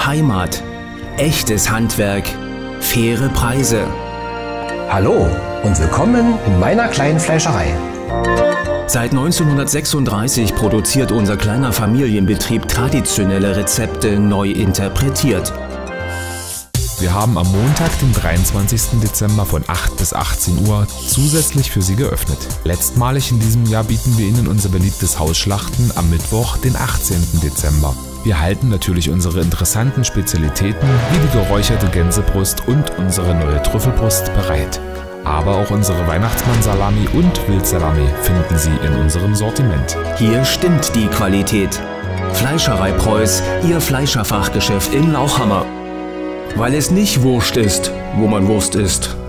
Heimat, echtes Handwerk, faire Preise. Hallo und willkommen in meiner kleinen Fleischerei. Seit 1936 produziert unser kleiner Familienbetrieb traditionelle Rezepte neu interpretiert. Wir haben am Montag, den 23. Dezember von 8 bis 18 Uhr zusätzlich für Sie geöffnet. Letztmalig in diesem Jahr bieten wir Ihnen unser beliebtes Hausschlachten am Mittwoch, den 18. Dezember. Wir halten natürlich unsere interessanten Spezialitäten wie die geräucherte Gänsebrust und unsere neue Trüffelbrust bereit. Aber auch unsere Weihnachtsmann-Salami und Wildsalami finden Sie in unserem Sortiment. Hier stimmt die Qualität. Fleischerei Preuß, Ihr Fleischerfachgeschäft in Lauchhammer. Weil es nicht Wurst ist, wo man Wurst isst.